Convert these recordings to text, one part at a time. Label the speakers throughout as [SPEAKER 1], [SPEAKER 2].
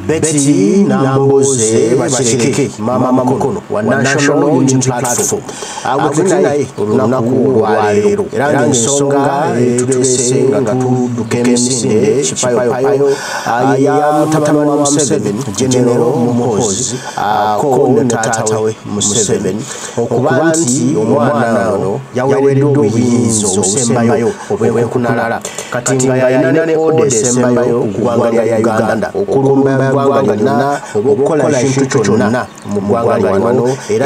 [SPEAKER 1] Betty Namboze Bashirike Mama Mukono wa National Unity Platform agutinaye olunaku lwaleero era ensonga tutulese nga tudduka emisinde kipayopayo ya mutabani wa Museveni General Muhoozi ko ne taata we Museveni okuba nti omwana ono yaweereddwa obuyinza obusembayo obw'enkunalala kati nga yalina ne oda esembayo ku ggwanga lya Uganda okulumba eggwanga lyonna okukola ekintu kyonna mu ggwanga wano era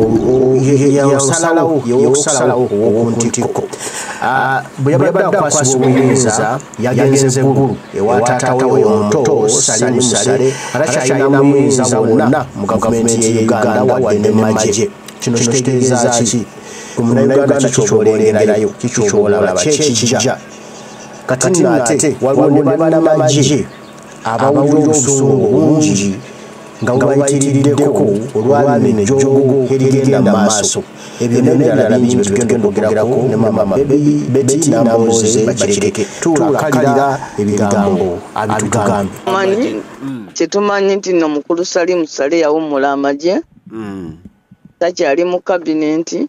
[SPEAKER 1] y'okusalawo ow'okuntiko bwe yabadde akwasibwa obuyinza yagenze eggulu ewa taata we omuto Sali Musale atakyalina muyinza wonna mu gavumenti ye Uganda wadde ne magye kino kitegeeza ki Munnayuganda kiky'oba olengerayo kiky'oba olaba kyekijja kati ate waliwo ne bannamagye abawulira obusungu bungi nga bubayitiriddeko olwalina ejjoogo erigenda maaso ebyo n'ebirala bingi bye tugenda okwogerako ne mama Betty Namboze Bakireke tulakalira ebigambo abitugambe
[SPEAKER 2] kyetumanyi nti nno mukulu Sali Musale yawummula amagye takyali mu kabinenti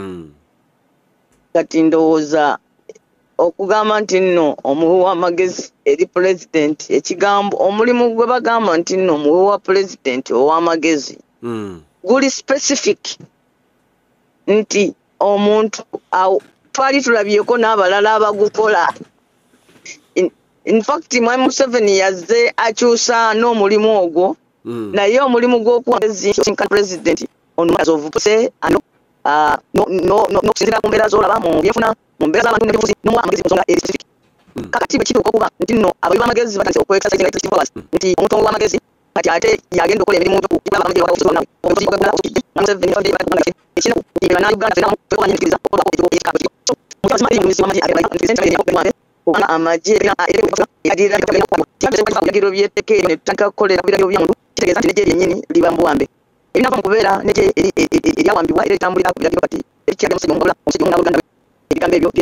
[SPEAKER 2] kati ndowooza okugamba nti nno omuwi w'amagezi eri president ekigambo omulimu gwe bagamba nti nno omuwi wa president ow'amagezi guli specific nti omuntu twali tulabyeko n'abalala abagukola in fact Mwami Museveni yazze akyusa n'omulimu ogwo naye omulimu gw'okuwamagezi president ono azovupuse ano no kusinzira ku mbeera z'olaba mu byenfuna mu mbeera z'abantu n'ebyobufuzi n'amagezi mu nsonga specific kakati bwe kituuka okuba nti nno abawi b'amagezi batandise okwexercise executive powers nti omuntu w'amagezi kati ate yagenda okukola emirimu gy'okugula abamagezi wala obufuzi bwonna obufuzi bw'okukola obufuzi Museveni fadde bakuganda ekino kubira na Uganda fena twekomanyi ntikiriza okuba ko ekyo ekyo mu kyazima ali mu misi w'amagye ate ntikiriza nti bali mwambe obana amagye yadirira ebiragiro by'etteeka ne tutandika kukolera ku biragiro by'omuntu kitegeeza nti n'egye lyennyini liba mu buwambe ebinava mu kubeera n'egye eryawambibwa era litambulira ku biragiro kati ekiraga omusajja omugabula omusajja omugabula Uganda ebigambo ebyo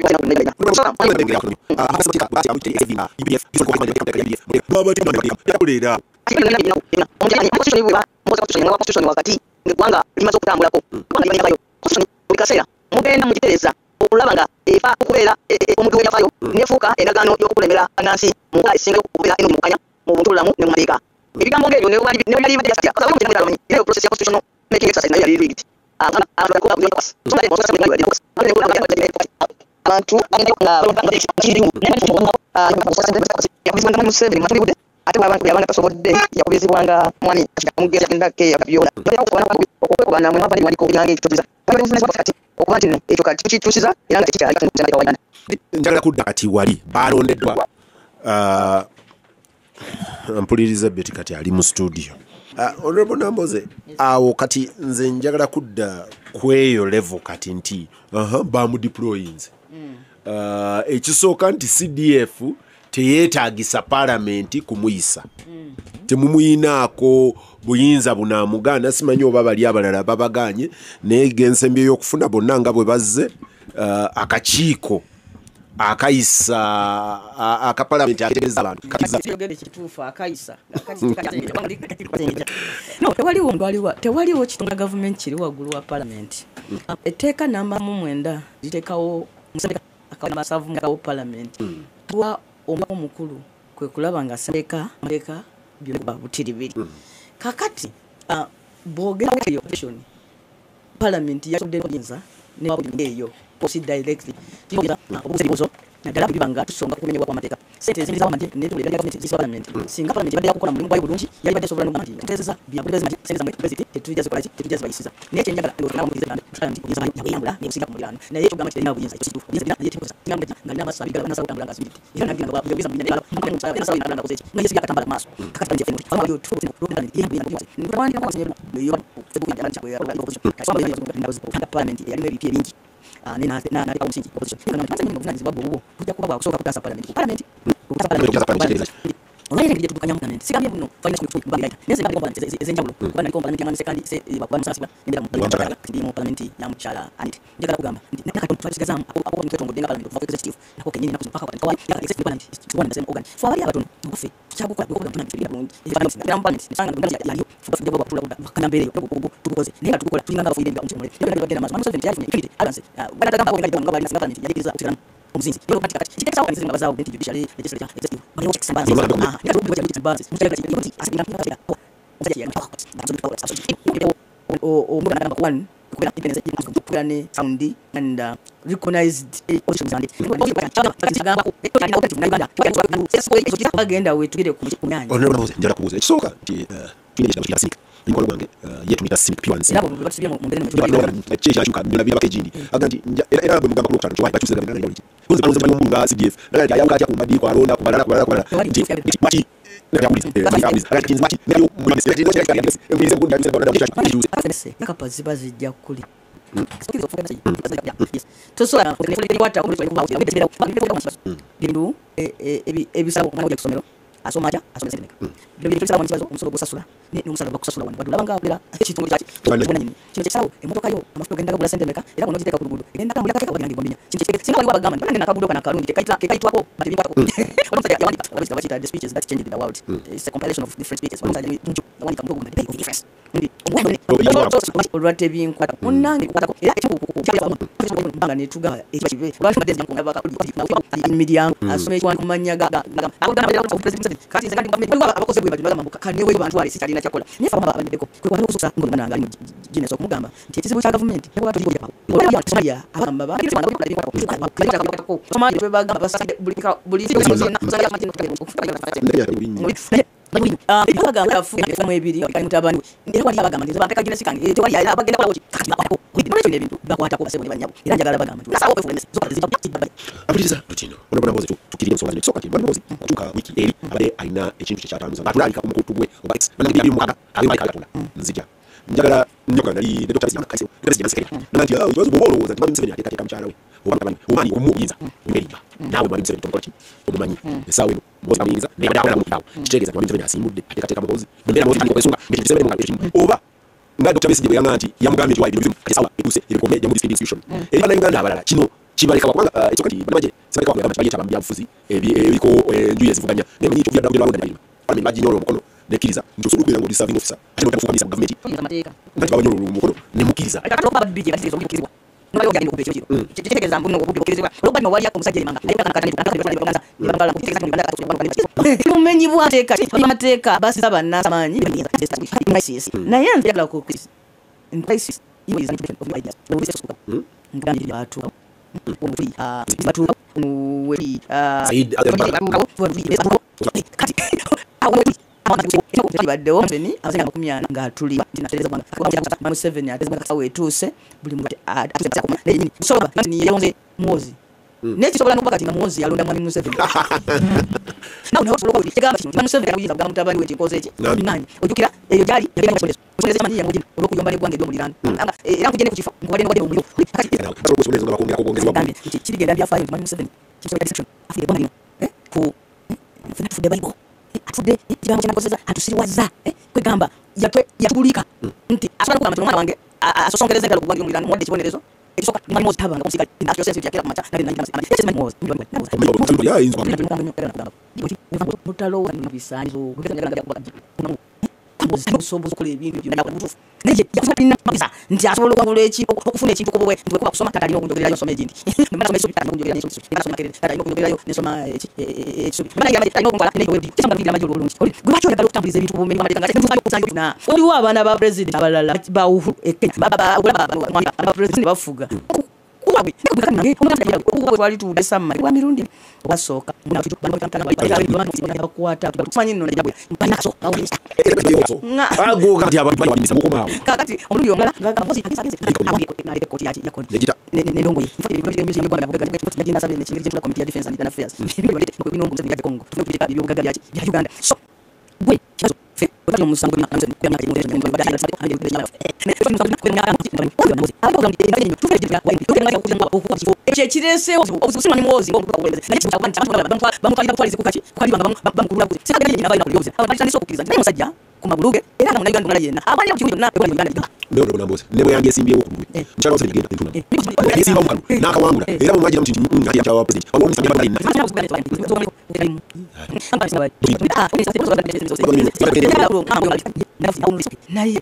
[SPEAKER 2] wakati eggwanga limaze okutambulako buli kaseera mugenda mugitereeza okulaba nga efa okubeera omuntu weyafayo nefuuka endagaano y'okukulemera bannansi mu nkola esinga okubeera eno mukanya mu buntulamu ne mu mateeka ebigambo ng'ebyo ne byali badde gasatya era process ya constitutional making exercise nayo yali rigged abantu ate bwabanga tasobodde yakubizibwanga mwami amugeza endake yakabyola okwekubana mwe mabali waliko obyange ekitobiza okuba nti ekyo kati tukituusiza era nga tekikyali
[SPEAKER 3] njagala kudda kati wali balondeddwa mpuliriza Betty kati ali mu studio Honorable Namboze awo kati nze njagala kudda kweyo level kati nti bamudeployinze ekisooka nti CDF teyeetaagisa parliament kumuyisa temumuyinaako buyinza bunaamuganda simanyi oba bali abalala babaganye naye gensembi ey'okufuna bonna nga bwe bazze akakiiko akayisa akapalamenti aketegereza abantu
[SPEAKER 4] tewaliwo kitunga gavumenti kiri waggulu wa palamenti etteeka namba 9 liteekawo akawo palamenti wa omwaka omukulu kwe kulaba nga mateeka byonna butiribiri kakati bwogera opposition palamenti yatudde n'obuyinza ne wabuli eyo posi directly tiyogera obuzibuzo naddala bibanga tusonga kumenyebwa kw'amateeka sente ezimirizawo amagye netulera gavumenti ziswa palamenti singa palamenti badde yakukola mulimu gwayo bulungi yali badde sobola n'okugamba nti tutezeza byabulezi sente zamwe president tetujja zikola ki tetujja zibayisiza naye kyenjagala ng'otunaba mukirize banda palamenti buyinza yabweyambula n'ekusinga ku muliraano naye ekyo gamba kiterina obuyinza ekyo kituufu buyinza naye temukoza tinga nga nina amaso abigala banasawo kutambula nga zibiri era nagira nga buyinza mu binene mu kale musawo nasawo inalanga koze nga yesi yakatambala maaso kakati palamenti fenoti fama yo tufu tino lokanda ni yambu yambu ndwandi kwa sinyo yo tebu ya ncha ya opposition kasoma yo nga palamenti yali ne bipye bingi na omusingi opposition nga ntanze nyingi obuvunanyizibwa bwo kujja kuba bwakusooka kutaasa palamenti kutasa palamenti Olaya ngiye tukanya mukane sikamye muno fanya ku banga nese ngati kompa ezenjawulo kubana kompa ngani sekandi se bamusasiba ndira mu parliament ya muchala anti njagala kugamba nakato twasigaza ako mtetongo denga parliament of executive nako kenyini nako paka kwa ya executive parliament is one the same organ for abali abaton ngofe chabu kwa biko kuna mfibira bundi parliament nisanga ngandi ya yo for ndebo batula kana mbere tukoze nenga tukola tulinganga for idemba umchomole ndeka bagenda maso 70 yafu ikiti balance bana tagama ko ngadi ngabali nasanga parliament yakiriza utikana umuzinzi yo katikati chikeka sawa kanizima bazao denti judiciary legislature executive bali checks and balances nika rubu kwa balances mutaka chikoti asina katika o muda namba 1 kubera independence kupurane sound and recognized positions and agenda wetugire kumyanya
[SPEAKER 3] ono njara kubuza kisoka twine kishaka sika ingolo gwange yetu mita sink piwansi
[SPEAKER 4] nabo batubye mu mbere
[SPEAKER 3] checha shuka ndina biba kejindi agandi era bwe mugamba kulokutana chwa bachuze ngana ngandi kunze banuze bali mu nga CDF nanga ya mukati kumbadi kwa ronda kubalala mati
[SPEAKER 4] yakapaziba zijja kuli tosobola kwata bintu ebisabo omwana ojja kusomero asoma atya asomesa emeka bino bintu bisaba kibazo omusolo gusasula n'omusala bakusasula wano badula bangawulira ekitundu kyaki kino kyekisalawo emmotoka yo amafuta ogenda gagula sente emeka era bono giteeka ku luguudo egenda kambula kateeka wagira ngibombinya singa waliwo abagamba nti balina akagudo kana kalungi kekaitwako batibikwatako omusajja yawandika abazita bakiyita the speeches that changed the world it's a compilation of different speeches omusajja yawandika mu document very different olwate binkwata munange kwatako era ekikumbanga netuga ekibakibe olwate madezi yankungabaka miryango asoma ekiwandiiko mu mannya kati nze kandi abakoze bwe bagamba mbuka kandi we bantu ali sitalina kyakola nefa mama abandeko kwe kwa kususa ngo mwana ngali jine so kumugamba nti ekizibu kya government ne kwatu libo oba ya Somalia abamba ba kiti wanda ko Somalia bwe bagamba basake buli na Somalia matino bagamba afuga mu ebiri kandi mutabani era wali abagamba ndizo banteka gine sikange ejo wali abagenda kwa kati bakako bino ebintu bakwata ko basebone banyabo era njagala bagamba sawo kwe fulene zo kati zibaba
[SPEAKER 3] abiriza rutino onabona boze tukirire nsonga n'ekisoka kye bano boze tuka wiki eri abade alina ekintu kyatanuza batulika ku mukutu gwe obax bana bibiri mukaka ali mai kalatula nzija njagala nyoka nali Dr. Bizima kaise ndezi jansekeri nanti ya ubazo bobolo woza ndimani msebeni akeka mchana we obana umani umuyiza umeriba nawe mwali msebeni tomkochi omumanyi esawe mboza amiriza ne bada mu tawo kitegeza mwali msebeni asimudde akeka mukozi mbera mozi kwesunga msebeni mu kabishi oba nga Dr. Bizima yanganti yamugambe twa ibintu kasawa ebuse ebikome ya mudi institution eri bana nganda abalala kino kibalika kwanga ekokati banaje sabika kwanga bayita bambyafuzi ebiko njuye zivuganya nemwe n'icyo byadabwe bawunda ndalima bami bajinyoro mukono nekiriza ntusulu gwira ngo serving officer ati mutafuka misa government ngati babanyoro mukono nemukiriza
[SPEAKER 4] akatoka baba bije kasi zo mukizwa nalo yagenda ku pechiro kitegeza mbuno ngo bukizwa roba no wali yakomusajja limanga ayo kana bakanga nibangala kutegeza ngo ndaka kumenyi bwateka amateka basi sabana samanyi crisis na yanze yakala ku crisis iyo is an of ideas no this is ngani batu batu we
[SPEAKER 3] Said
[SPEAKER 4] baddewo mpeni abasenga makumyana nga tuli natereza bwana manu 7 atezema kasawe etuse buli muntu atuse kuma neyini soba ni yonze mozi nechi sobola nokubaka tina mozi alonda mwami 7 na uno solo kodi kigamba manu 7 akuyiza bwa mutabani wechi koze echi nani ojukira eyo jali yagenda kusoleza kusoleza mani yango jina oloko yombale gwange byo mulirana era kugende kuchifa ngwade ngwade mu muliro
[SPEAKER 3] batoko kusoleza ngabakongera kokongeza
[SPEAKER 4] bambi kirigenda bya 5 manu 7 kisobola section afike bwana ku fude bible atude kigambo kinakozeza atusiriwaza kwegamba yatulika nti asobola kugamba mwana wange asosongereza ngalo kugwange mulirana mwade kibonerezo ekisoka mwana mozi tabanga kusika industry sensitive yakira kumacha na ndina amani ese mwana mozi
[SPEAKER 3] ya inzo
[SPEAKER 4] mutalo bisanzo kugenda sobo zokole ebintu byonna kubutufu neje yakusapina mabisa nti asobola kwagula ekintu okufuna ekintu ko bwe ndwe kusoma kata lino kunjogera yo somejindi mbona somejindi kata kunjogera yo somejindi nasoma kere kata lino kunjogera yo nesoma ekisubi mbona yama lino kunkwala ne webi kisamba bidira majoro bulungi oli gwe bacho ndagala kutambuliza ebintu bomeli mama ngati ntuka kusanyo na oli wa abana ba president abalala ba uhuru baba mwana ba president bafuga kuwawe nikukanange omukanda kuwawe wali tu desama wa mirundi wasoka mbona kitu bana kantana bali bali bana bakwata tumanyi nno njabwe banaso
[SPEAKER 3] ago kati abantu bali bisa mukomawo
[SPEAKER 4] kakati omulundi omala ngakapozi akisakise awuye na ile koti yaki yakoni ne ndongo yi foti ibyo byo byo bwana bugaga koti ndina sabe ne chingiri cyo committee ya defense and internal affairs ibyo byo ko binongo muzabika Kongo tufike byo bugaga yaki ya Uganda so gwe kibazo fe ekireesewo obusimanyi muwozi bamutwaliza kukaki kwalibatandisa okukkiriza nti naye musajja ku magulu ge era nga munauganda ngala yenna abanja ku kibuga
[SPEAKER 3] ne bwe yange esimbyewo ku lulwe mukyala wose tegenda entuna yasimba omukalu n'akawangula era bwe mwagira nti ati yakyawa president waliwo omusajja balina
[SPEAKER 4] naye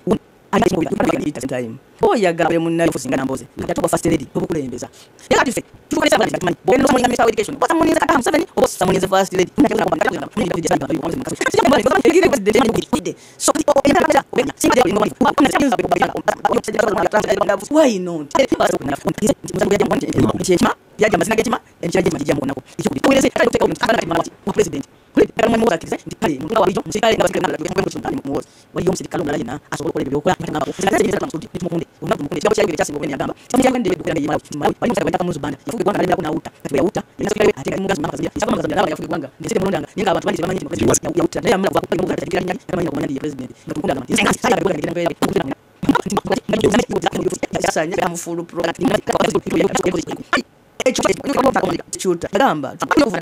[SPEAKER 4] oyagala munnaye kusinga namboze yatuba first lady obukulembeza yakati fe tukolesa bali katimanyi bwendo somo ngamisa education bota muniza kata 7 obo samuniza first lady why not yaje mazina gechima enchaje majija mkonako ikikuti kueleze kale kuteka umkana kati mwana wa president kule kama mmoja akilize ndikali mtu wa hiyo msikali na sikali na kwa mtu mmoja wa hiyo msikali ngala ina aso kule byo kwa kana kwa sasa ni mtu mtumunde unamtumunde kama chai chasi ngomeni agamba sasa yangu ndebe kwa yima wa hiyo msikali kama muzubanda yafuke kwanga ndio kuna uta kwa uta ni sikali ateka munga zima kazia sasa kama kazia yafuke kwanga ndisite mulonda ninga abantu bali bamanyi ya uta naye amla kwa kwa munga katika nyanya kama nyanya kwa president ngakunda kama sasa sasa kwa ndio mbele sasa nyanya mfulu product gamba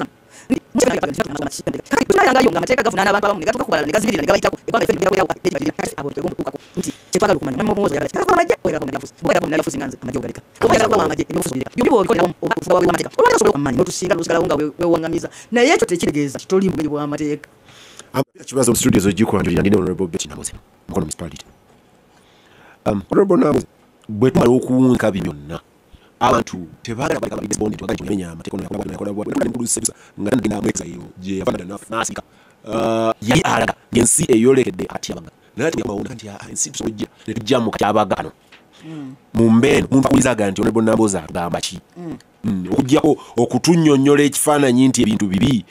[SPEAKER 4] amateeka gavuna n'abantu abamu negatuka negazibirira negabayitako kyetwagala okumanya wewangamiza naye ekyo tekitegeeza kitoli mubiri bw'amateeka
[SPEAKER 3] kibazo studios ogikulanjulira ndine honorable Betty Naboze mukono municipality honorable Naboze bwe tumala okuwunka byonna abantu tebagala bagamba bond twagaje kumenya amateeka nakola mukulu service nga ndina amweza iyo je yavanda nasika yali alaga ngensi eyolekedde ati abanga nati yamawona nti ensi tusojja netujjamu kati abagano mumbeno mpakulizaga nti honorable Naboze agamba ki okujjako okutunnyonnyola ekifaananyi nti ebintu bibi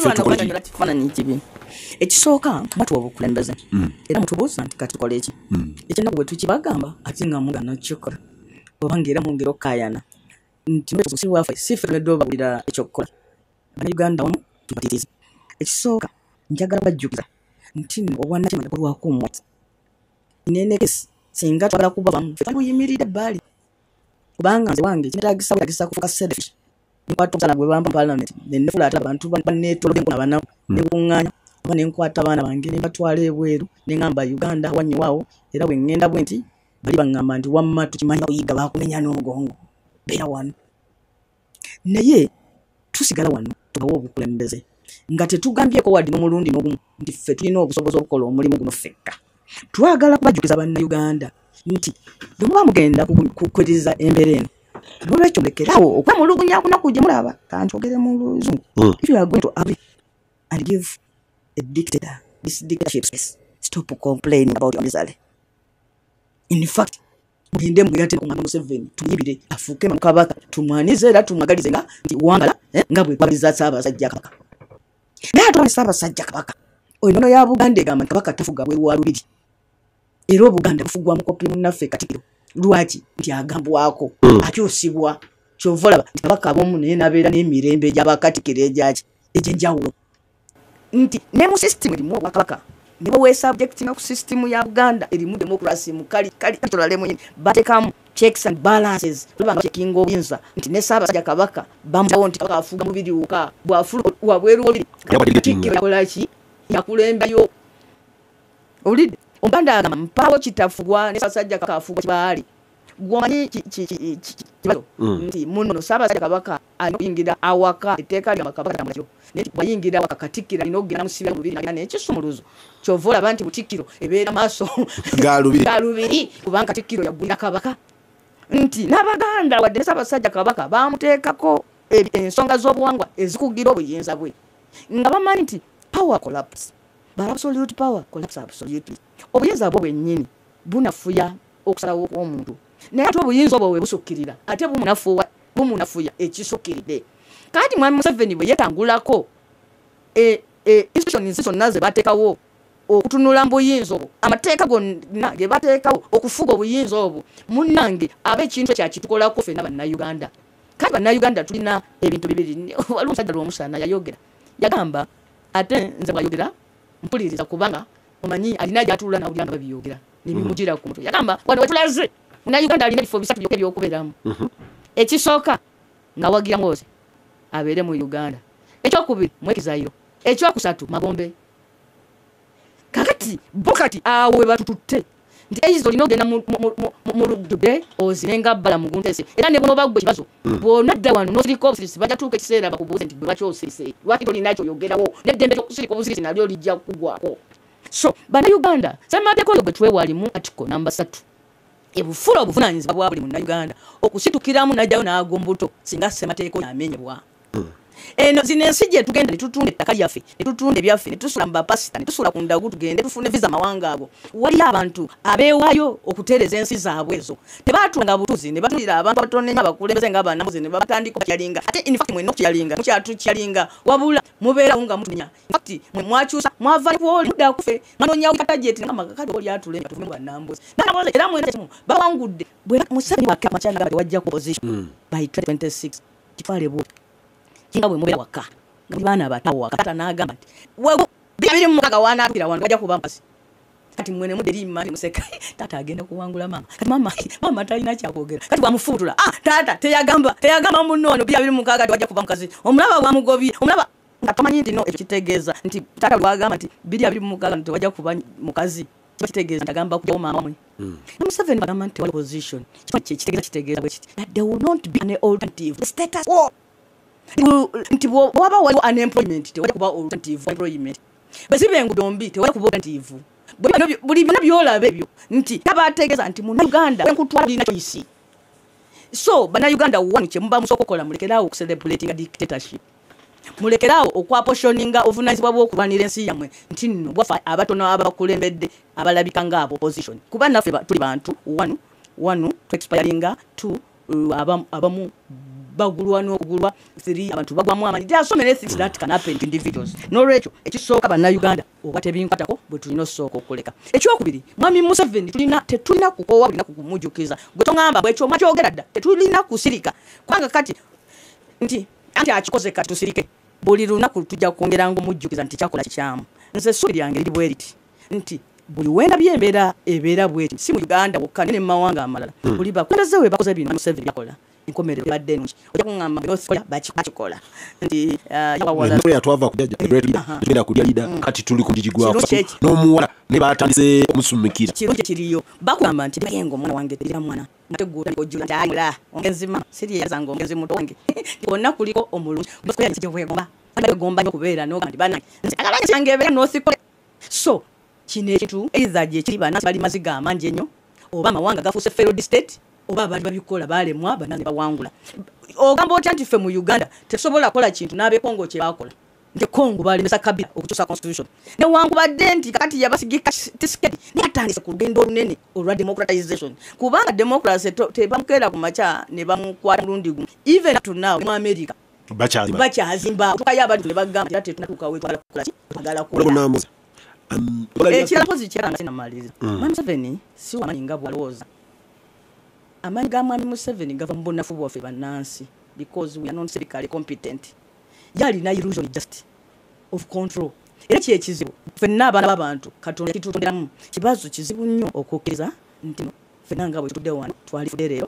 [SPEAKER 4] ekisooka batuwa obukulembeze era mutubuuza nti kati tukole eki ekyennaku bwe tukibagamba ate nga mugana kikola obanga era mwongera okukayana nti si waffe sife tuledde obawulira ekyokukola bannayuganda wamu tubatiriza ekisooka njagala bajjukiza nti obwannakyemanyi bulwako omwezi nenekesi singa twagala kuba bamu fe twaluyimiridde ebbali kubanga nze wange kinetagisa kufuuka selfish nkwata omusana gwe bampa mu parliament nenefula ate abantu baneetolodde nkuna banamu nekuŋŋaanya oba nenkwata abaana bange nembatwala ebweru neŋŋamba Uganda wannyiwaawo era bwe ŋŋenda bwe nti bali baŋŋamba nti wamma tukimanyi oyiga bakumenya n'omugongo beera wano naye tusigala wano tubawo obukulembeze nga tetugambyeko wadde n'omulundi n'ogumu nti ffe tulina obusobozi obukola omulimu guno ffekka twagala kubajjukiza bannayuganda nti bwe muba mugenda kukwiriza embeera eno nolwekyo mulekerawo okwemulugunya kunaku gye mulaba kankyogere mu luzungu if you are going to agree and give a dictator this dictatorship space stop complaining about your misery. In fact mugende mugate ku Museveni tuyibire afuuke mu kabaka tumwanize era tumwagalize nga nti wangala nga bwe kwabiriza Ssaabasajja Kabaka naye atwala Ssaabasajja Kabaka oyo nono ya Buganda egamba Kabaka tafuga bwe wa lubiri era Buganda bufugwa mukopi munnaffe Katikkiro lwaki nti agambwako akyusibwa kyovolaba nti Kabaka abomu naye nabeera n'emirembe gy'Abakatikkiro egy'enjawulo nti ne mu system erimu Obwakabaka nibo we subject na ku system ya Buganda erimu democracy mukali tolale mwenye batekamu checks and balances lubanga checking obuyinza nti ne Ssaabasajja Kabaka bamuwo nti Kabaka afuga mubiri uka bwafulu wabweru obiri yakolaki yakulembayo olide ombanda agamba mpawo kitafugwa ne Ssaabasajja Kabaka afugwa kibaali gwani kibazo nti muno Ssaabasajja Kabaka ayingira awaka etteeka lya Kabaka tamulakiro ne bayingira awaka Katikkiro inogera musibya mubiri na ekisumuluzo kyovola banti Butikkiro ebeera maaso galubiri kubanga Katikkiro yagulira Kabaka nti n'Abaganda wadde ne Ssaabasajja Kabaka bamuteekako ensonga z'obuwangwa ezikugira obuyinza bwe nga bamanyi nti power collapse but absolute power collapse absolutely obuyinza bwo bwennyini bunafuya okusalawo kw'omuntu naye ate obuyinza obwo bwe busukkirira ate bumunafuya ekisukkiridde kati Mwami Museveni bwe yetangulako institutions zonna ze bateekawo okutunula mbuyinza obwo amateeka gonna ge bateekawo okufuga obuyinza obwo munnange ab'ekintu ekyakitukolako ffenna bannayuganda kati bannayuganda tulina ebintu bibiri waliwo omusajja lw'omusaana yayogera yagamba ate nze bwayogera mpuliriza kubanga omanyi alina gyatula nawulira nga babiyogera nebimujira ku mutwe yagamba wano wetulaze munnayuganda alina ebifo bisatu byokka ebyokubeeramu ekisooka nga wagira Mwoze abeere mu Uganda ekyokubiri Mwekizayiro ekyokusatu Magombe kakati bokati awo we batututte nti ezo lino genda mu ludde ozinenga bala mu Guntese era ne bono bagwe kibazo bonna dda wano nosirika obusirisi bajja tuuka ekiseera bakubuuze nti lwaki osirise lwaki tolinakyo yogerawo n'eddembe lyokusirika obusirisi nalyo lijja kugwako so bannayuganda semateeko gwe twewalimu atiko namba 3 ebufula obuvunaanyizibwa bwa buli munnayuganda okusitukiramu najjayo n'agombuto singa semateeko yamenyebwa eno zino ensi gye tugenda ne tutunde ettaka lyaffe ne tutunde ebyaffe ne tusula mu bapasita ne tusula ku ndagu tugende tufune visa mawanga ago waliyo abantu abeewaayo okuteereza ensi zaabwe ezo tebaatulanga butuzi ne batulira abantu abatonenya abakulembeze ng'abanamuzi ne batandika okukyalinga ate in fact mwenna okukyalinga mukyatuukyalinga wabula mubeerawo nga mutunya in fact mwe mwakyusa mwava kwoli mudda kufe mwanonyawo katajeti ngamakakati oli atulemba tuvume bannambuzi nambuzi era mwena kimu bawangudde bwe Museveni wakka makyanga bati wajja ku opposition by 2026 kitwale bwo kinga bwe mubera waka ngati bana batawo waka kata nagamba nti wewe bibiri mu mukaga wana atira wantu wajja kuba mpasi kati mwene muderi mali museka tata agenda kuwangula mama kati mama talina kyakogera kati bamufutula tata teyagamba munono bibiri mu mukaga wajja kuba mukazi omulaba wa mugobi omulaba ngatamanyi nti no ekitegeeza nti tata lwagamba nti bibiri mu mukaga nti wajja kuba mukazi kitegeeza ntagamba ku mama mwe Museveni bagamba nti wali position kitegeeza bwe kiti that there will not be an alternative status quo nti waba waliwo unemployment tewali kuba alternative employment besibe engudombi tewali kuba alternative buli byonna byolaba ebyo nti tabategeeza nti munnayuganda enkutwala lina choice so bannayuganda wanu kye muba musokokola mulekeraawo okucelebratinga dictatorship mulekeraawo okwaposhoninga obuvunaanyizibwa bw'okulwanira ensi yammwe nti nno bwafa abatono abakulembedde abalabika ng'abo opposition kuba naffe tuli bantu wanu tuexpiringa 2 abamu bagulwa n'okugulwa 3 abantu bagwamu amani. There are so many things that can happen to individuals. N'olwekyo ekisooka bannayuganda oba tebinkwatako bwe tulina osooka okuleka. Ekyokubiri mwami Museveni tetulina kukoowa bulina kukumujjukiza gwe tongamba bwekyo mwakyogera dda tetulina kusirika kubanga kati nti anti akikoze kati tusirike buli lunaku tujja kwongeranga omujjukiza nti kyakola kikyamu. Nze essuubi lyange liri bwe riti nti buli wenda byembeera ebeera bweti si mu Uganda wokka ne mu mawanga amalala buli bakulembeze we bakoze bino Museveni yakola inkomerero badde nchi ojja kungamba byosikola bakikola nti yawawala
[SPEAKER 3] ne yatwava kujaja tugenda kulya lida kati tuli kujijigwa n'omuwala ne batandise omusumikira
[SPEAKER 4] kirungi kiriyo bakugamba nti bayengo omwana wange tira mwana nategura ojjula ndayira ongezima siri yazango ongezi muto wange konna kuliko omulungi bako yakije bwegomba bwegomba okubeera no kandi bana akalanya cyangebe no sikole so kine kitu either je kiri bana bali maziga amanje nnyo oba mawanga gafuse failed state oba bali babikola balemwa banaze bawangula ogamba oti anti fe mu Uganda tesobola kola kintu nabe Kongo kye bakola nti Kongo balemesa Kabila okutusa constitution ne wangu badenti kati yabasigika tisiketi ne atandise ku gendo olunene olwa democratization kubanga democracy tebamukera ku macha ne bamukwata mulundi gumu even to now mu America bachazimba tukayaba tule bagamba ate tunatuka we twagala kola ekirakozi kiranga sinamaliza Museveni si wamanyi bwaloza amani ga mwami Museveni gava mbonafu bwaffe bannansi because we are not civically competent yali na illusion just of control era kyekizibu ffenna abaana b'abantu katonda kitutonderamu kibazo kizibu nnyo okukkiriza nti ffenna nga bwe tutudde wano twalifudde leero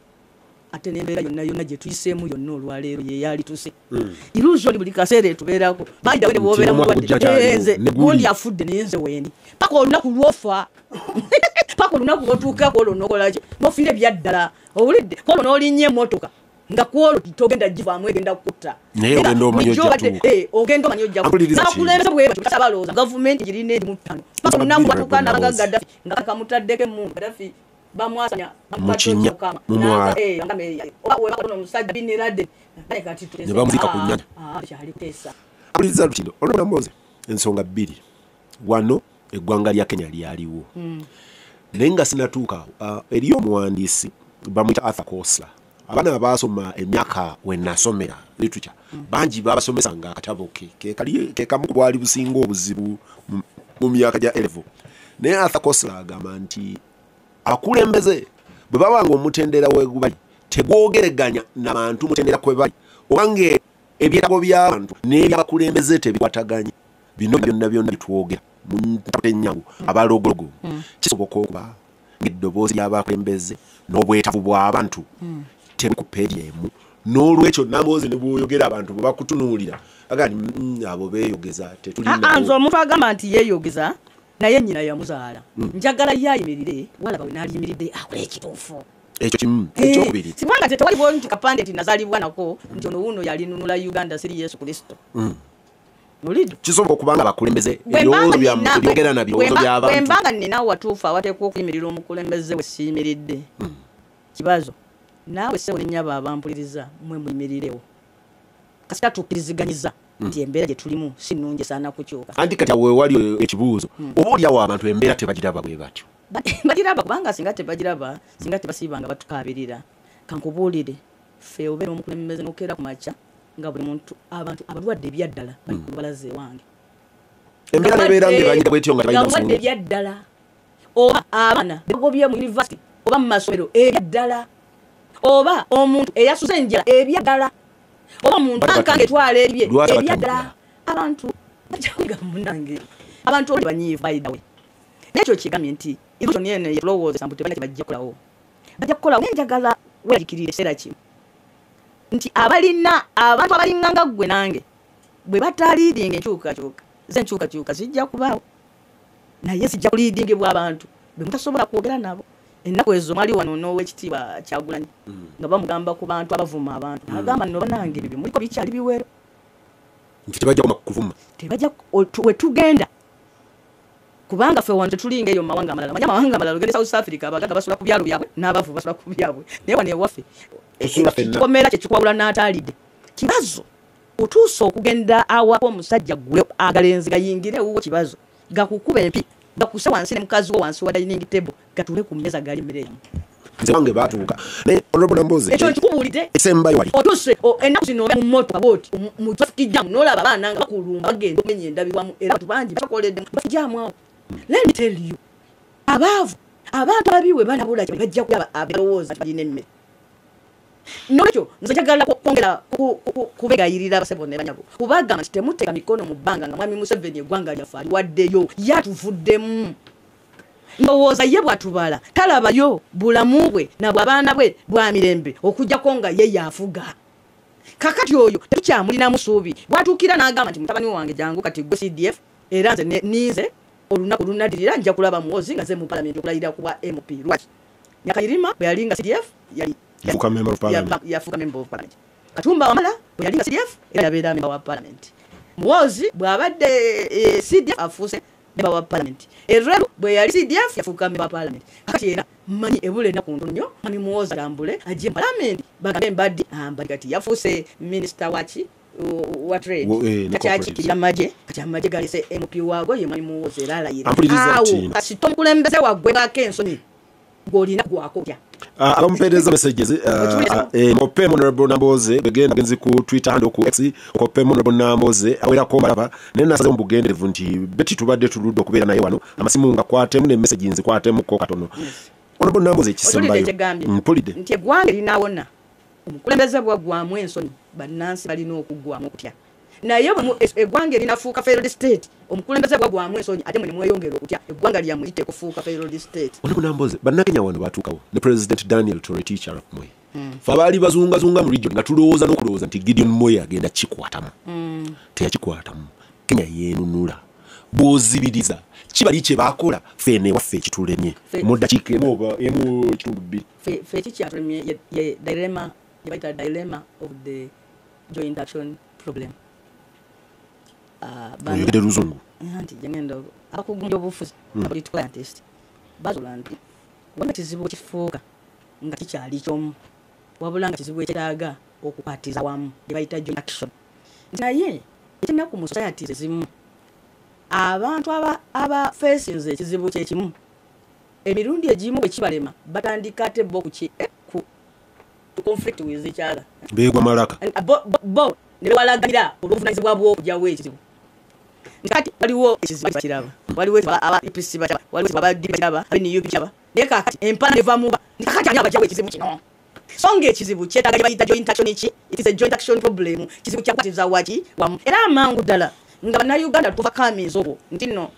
[SPEAKER 4] ate n'embeera yonna gye tuyiseemu yonna olwaleero ye yali tuse illusion buli kaseera etubeerako bayida wene bw'obeera muwadde gundi afudde naye nze wendi paka olunaku lwofa paka olunaku lwotuukako olwo nokolaki nofiire byaddala owulidde kolwo n'olinnye emmotoka nga kwolwo togenda givaamu egenda kutta ogenda omanyi ojja nakulembeze bweba tabalooza gavumenti girina erimu ttano paka olunaku batuukana nga Gaddafi nga kakamutaddeko emmundu Gaddafi bamwasanya
[SPEAKER 3] mukinya mumwala
[SPEAKER 4] omusajja Bin Laden
[SPEAKER 3] ne bamuzika ku nnyanja
[SPEAKER 4] kyali kuteesa
[SPEAKER 3] abuliza lutino olwona mboze ensonga bbiri wano eggwanga lya Kenya lyaliwo naye nga sinatuuka eriyo omuwandiisi bamuyita Arthur Koestler abaana baasoma emyaka we nasomera literature bangi babasomesanga akatabo ke kamu bwali businga obuzibu mu myaka gya 11 naye Arthur Koestler agamba nti abakulembeze bwe babanga omutendera wegubali tegwogereganya n'abantu mutendera kwe bali obange ebyetaago by'abantu n'ebyabakulembeze tebikwataganya bino byonna bitwogera muntatenyangu abalogologo kisoboka okuba ng'eddoboozi ly'abakulembeze n'obwetavu bw'abantu teri ku peegi emu n'olwekyo Nambooze ne bw'oyogera abantu bwe bakutunuulira agani abo beeyogeza tetulinda
[SPEAKER 4] nze omuntu agamba nti yeeyogeza naye nnyina yamuzaala njagala yayimirire walaba we n'aliyimiridde akola ekituufu
[SPEAKER 3] ekyo kimu ekyokubiri
[SPEAKER 4] sibanga tetewaliwo nti kapande nti nazaalibwa nako nti ono wuuno yalinunula Uganda siri Yesu Kristo nolidde
[SPEAKER 3] kisobola okubanga abakulembeze ebirowoozo byogera na birowoozo by'abantu
[SPEAKER 4] bwembanga nnina watuufu awateekwa okuyimirira omukulembeze we siyimiridde kibazo naawe ssebo nennyaba abampuliriza mwe muyimirirewo kasita tukkiriziganyiza nti embeera gye tulimu si nnungi esaana kukyuka
[SPEAKER 3] anti kati awo wewali ekibuuzo oba oliawo abantu embeera tebagiraba bwe batyo
[SPEAKER 4] bagiraba kubanga singa tebagiraba singa tebasiibanga batukaabirira kankubuulire ffe obeera omukulembeze n'okeera ku makya nga buli muntu abantu abalwadde ebyaddala bali ku lubalaza ewange
[SPEAKER 3] embeera nebeera ng'ebanyira bwetyo nga tebalina
[SPEAKER 4] nsonga ebyaddala oba abaana begobye mu yunivasite oba mu masomero ebyaddala oba omuntu eyasuze enjala ebyaddala oba omuntu ankanga etwala ebye ebyaddala abantu bajawiga munange abantu oli banyiivu bayidawe nekyo kigambye nti illusion yene yelowooza sambu tebanya kibajja kulawo bajja kukolawo nenjagala weeraliikirire ekiseera kimu nti abalina abantu abalinganga ggwe nange bwe bataliidinga enkyukakyuka zenkyukakyuka zijja kubaawo naye zijja kuliidingibwa abantu be mutasobola kwogera nabo ennaku ezo mwali wano n'owekitiibwa Kyagulanyi nga bamugamba ku bantu abavuma abantu agamba nno banange ebyo muliko bikyali biwero
[SPEAKER 3] nti tebajja kuvuma
[SPEAKER 4] tebajja we tugenda kubanga ffe wano tetulinga eyo mu mawanga amalala manya amawanga amalala ogende South Africa abaganda basula ku byalo byabwe n'abavu basula ku byabwe naye wano ewaffe ekikomera kye kikwawula n'ataalidde kibazo otuusa okugenda awako omusajja gwe agalenzi gayingire ewuwo kibazo gakukuba empi bakuse wansi ne mukazi wo wansi wa dining table gatule ku mmeza gali mmere yamu
[SPEAKER 3] nze wange baatuuka naye Honorable Nambooze
[SPEAKER 4] ekyo kikubuulidde
[SPEAKER 3] esembayo wali
[SPEAKER 4] otuse ennaku zino oba mu moto booti mu traffic jam n'olaba abaana nga bakulumba bagenda okumenya endabirwamu era abantu bangi bakoledde mu traffic jam awo let me tell you abaavu abantu ababiwe banabula kye bajja kulaba abalowooza balina emmere nolwekyo nze njagala kwongera kubegayirira abasebo ne banyabo kubagamba nti temuteeka mikono mu bbanga nga mwami Museveni eggwanga lyaffe aliwaddeyo yatuvuddemu ndowooza ye bwatubala talabayo bulamu bwe nabwabaana bwe bwa mirembe okugjako nga ye yafuga kakati oyo tetukyamulinamu suubi bwatuukira n'agamba nti mutabani wange jangu kati gwe CDF era nze niize olunaku lunaddirira nja kulaba muwozi nga ze mu palamenti okulayira kuba MP lwaki Nyakayirima bwe yalinga CDF yali
[SPEAKER 3] yafuuka member of parliament
[SPEAKER 4] yafuuka member of parliament Katumba Wamala bwe yalinga CDF era yabeera member wa parliament muwozi bw'abadde CDF afuuse member wa parliament Erreru bwe yali CDF yafuuka member wa parliament kati era manyi ebule ennaku ntono nnyo mami muwozi atambule ajje mu parliament bagambe mbaddi ambali kati yafuuse minister waki wa trade kati amaje galise MP waago ye mami muwozi era alayira awo kati tomukulembeze waggwe bako ensonyi ng'olina gwakotya
[SPEAKER 3] abamupeereza messages Koppe Honorable Nambooze begenda genzi ku Twitter handle ku X Koppe Honorable Nambooze awerako balaba naye nasaze mu bugenderevu nti beti tubadde tuludde okubeera naye wano amasimu nga kwatemu ne message nzi kwatemu ko katono Honorable Nambooze kisembayo mpulidde
[SPEAKER 4] nti eggwanga linaawona omukulembeze bwagwamu ensonyi bannansi balina okuggwamu okutya naye eggwanga linafuuka failed state omukulembeze bwagwamu ensonyi ate mwe mweyongera okutya eggwanga lyamwe liteekufuuka failed state
[SPEAKER 3] Honorable Nambooze bannakenya wano baatuukawo ne President Daniel Toroitich arap Moi fe abaali bazungazunga mu region nga tulowooza n'okulowooza nti Gideon Moi agenda kikwatamu teyakikwatamu Kenya yeenunula bw'ozibiriza kibali kye baakola fene waffe ekitulemye mu ddakiika emu oba emu kitundu bbiri
[SPEAKER 4] fe kikyatulemye ye dilemma yebayita dilemma of the joint action problem
[SPEAKER 3] oyogede luzungu
[SPEAKER 4] nti jengenda abakugumbya obufuzi political scientist bazola nti wanga kizibu kifuuka nga kikyali kyomu wabula nga kizibu ekiraaga okukwatiza wamu yebayita joint action naye ekinaku mu society ezimu abantu aba faces ekizibu kyekimu emirundi egimu bwe kibalema batandika ate bo ku conflict with each other
[SPEAKER 3] beegwa malaka
[SPEAKER 4] bo ne bewalaganira olw'obuvunaanyizibwa bw'okugyawo ekizibu kati waliwo ekizibu kiraba waliwo aba EPC bakiraba waliwo aba DP bakiraba aba NUP bakiraba naye kakati empala neva muba kakati ani abagyawo ekizibu kino songa ekizibu kyetaaga gye bayita joint action ki it is a joint action problem kizibu kyakwatiza waki wamu era amangu ddala nga bannayuganda tuva kamiiza obwo nti nno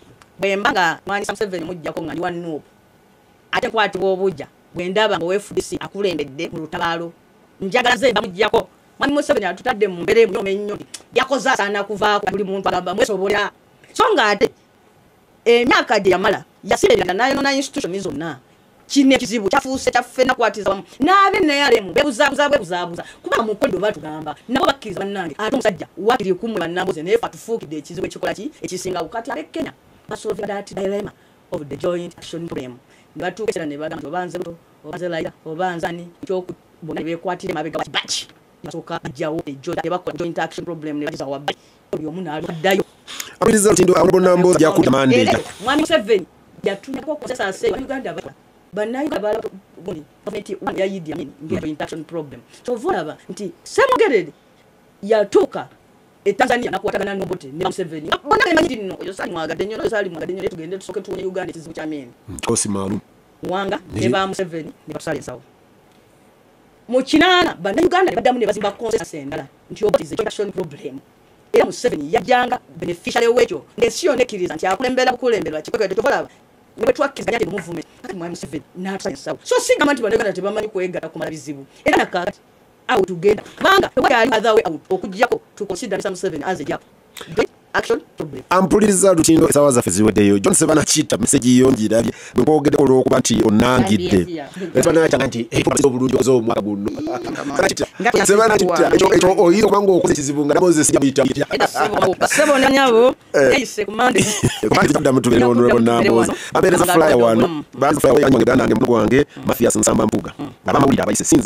[SPEAKER 4] bwembanga mwani Museveni mujjako nga ndi wa Nuupu ate nkwatibwa obujja bwe ndaba nga FDC akulembedde mu lutabaalo njagala ze bamujjako mwani Museveni atutadde mu mbere mu nnyo yakoze asaana kuvaako buli muntu agamba mwesobola so nga ate emyaka gye yamala yasirira nayo na institution zonna kine kizibu kyafuuse kyaffe nakwatiza wamu n'abe neyalemu bebuzabuza kuba mu kodo batugamba nabo bakkiriza bannange ate omusajja wakiri kumwe bannambuze naye fatufuukidde ekizibu ekikola ki ekisinga bukati abe Kenya basolve that dilemma of the joint action problem nebatuukesera ne bagamba obanze buto obanze laira obanzani kyokubona bekwatire mabega bachi basooka bajjawo tebakola joint action problem ne bagiza wabali buli omu n'aluddayo
[SPEAKER 3] abiriza lutindo abonambo jakuta mandate
[SPEAKER 4] mwami Museveni yatunyako kozesa aseyo Uganda bakola banayiga bala boni committee one ya Idi Amin joint action problem so volaba nti semugerede yatuka Tanzania nakwatagana n'obote ne Museveni bona emanyi nno yo sali mwagadde nnyo tugende tusoke tuwonye Uganda ekizibu kya Amin
[SPEAKER 3] kosi maalum
[SPEAKER 4] wanga ne ba Museveni ne basali ensawo mu kinana bana Uganda ne baddamu ne bazimba consensus endala nti obote is a joint action problem era Museveni yajjanga beneficiary wekyo ngesiyo nekiriza nti akulembera bukulembera kikwekwe tovolaba ne twakizanya te movement ati mwami Museveni n'atusanya sawa so singa manti banegana tebamanyi kwegatta kumala bizibu era nakakati awo tugenda kubanga tewali other way out okujjako to consider Mr. Museveni as a job action problem
[SPEAKER 3] ampuliriza lutindo esawa zaffe ziweddeyo John Sebana kita message yonjirabye bwogedde olw'okuba nti onangidde etwanakya nti obulungi oz'omwaka guno Sebana kita ekyo oyinza okuba ng'okoze ekizibu nga namoze sijamuyita
[SPEAKER 4] Sebona nyabo yayise kumande
[SPEAKER 3] tuddamu tubere honorable Nambozi abeereza flyer wano bazi flyer yanyange ganange mu gwange Mafias Nsamba Mpuga abamawulire abayise sinze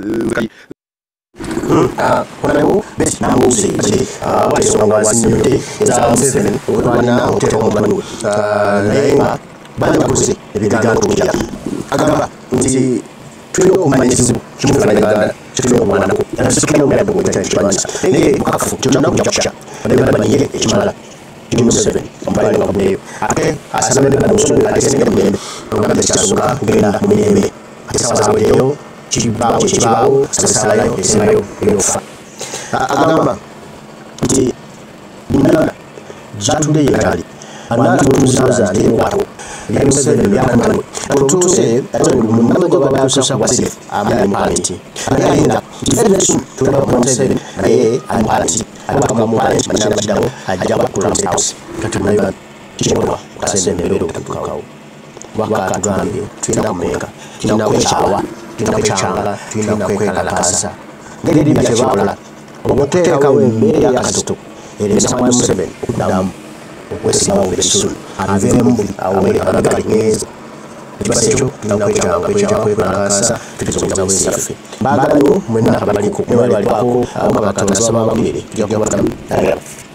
[SPEAKER 1] Honorable Betty Nambozi walisonga wasinyote za Museveni olwana otera omubanu naye nga bakoze ebiganiro tujja agamba nti tulina okumanya ekizibu kimufanagana tulina okumwanako sikirina omulabo gwekyakibanisa naye mukafu kyonna kukyakukya badde bamanyire ekimala Jimmy Museveni omubale nga buddeyo ate asabye bana musonga atesenga mulembe ogamba tekyasooka kugenda mu mirembe ate sawa zaweddeyo kibaawo sasalayo esebayo eyofa agamba nti binana zatudde yekali anatumuzaza nti ekwato bya Museveni byakamano olutuse ate mumamajo babasusa kwasire amali party ayinda defense tulaba kwa Museveni naye amali abakama mu party machana bakidawo ajaba kula State House kati mnayo kichwa kaseme mbele kutukawo waka tugambe tuenda kumeka kinakwechawa kinakwechaanga kinakwekalakasa ngeri byachebala oboteka wembere yakatuto eleza kwa Museveni okudamu okwesibawo bekisu avemu awe abagari ngeza kibasecho kinakwechaanga tulizokuza wesiafe bagala mwenna abali ku mwali bako abakatona sababa mbere tujja kubatamu